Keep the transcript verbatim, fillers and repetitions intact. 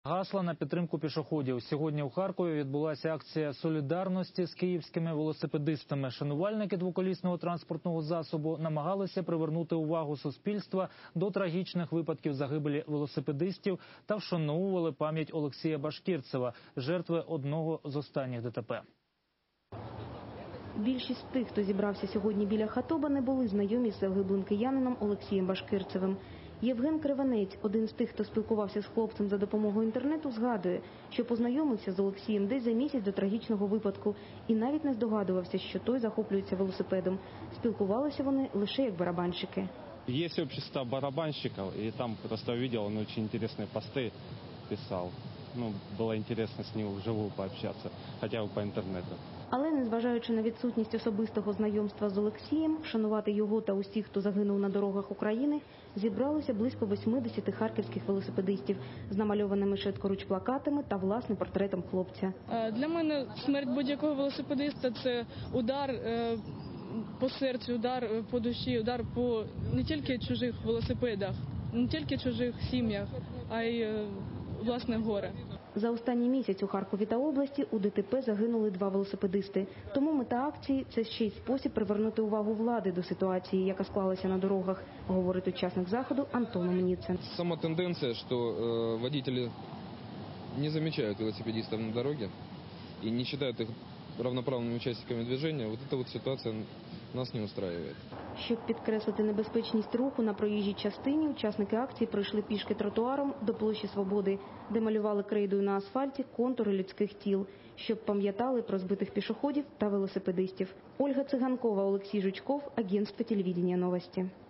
Гасла на підтримку пішоходів. Сьогодні у Харкові відбулася акція солідарності з київськими велосипедистами. Шанувальники двоколісного транспортного засобу намагалися привернути увагу суспільства до трагічних випадків загибелі велосипедистів та вшановували пам'ять Олексія Башкирцева, жертви одного з останніх ДТП. Більшість тих, хто зібрався сьогодні біля Хатоба, не були знайомі з загиблим киянином Олексієм Башкирцевим. Євген Кривенець, один з тих, хто спілкувався з хлопцем за допомогою інтернету, згадує, що познайомився з Олексієм десь за місяць до трагічного випадку і навіть не здогадувався, що той захоплюється велосипедом. Спілкувалися вони лише як барабанщики. Є общество барабанщиків, і там просто увидел, він дуже цікаві пости писав. Ну, було цікаво з ним вживу пообщатися, хоча б по інтернету. Але, незважаючи на відсутність особистого знайомства з Олексієм, вшанувати його та усіх, хто загинув на дорогах України, зібралося близько восьмидесяти харківських велосипедистів з намальованими швидкоруч плакатами та власним портретом хлопця. Для мене смерть будь-якого велосипедиста – це удар по серцю, удар по душі, удар по не тільки чужих велосипедах, не тільки чужих сім'ях, а й власне горе. За останній місяць у Харкові та області у ДТП загинули два велосипедисти. Тому мета акції – це ще й спосіб привернути увагу влади до ситуації, яка склалася на дорогах, говорить учасник заходу Антон Омніцин. Сама тенденція, що э, водителі не замічають велосипедистів на дорогі і не вважають їх равноправними учасниками движения, вот эта вот ситуация нас не устраивает. Щоб підкреслити небезпечність руху на проїжджій частині, учасники акції пройшли пішки тротуаром до площі Свободи, де малювали крейдою на асфальті контури людських тіл, щоб пам'ятали про збитих пішоходів та велосипедистів. Ольга Циганкова, Олексій Жучков, Агентство телевидения новости.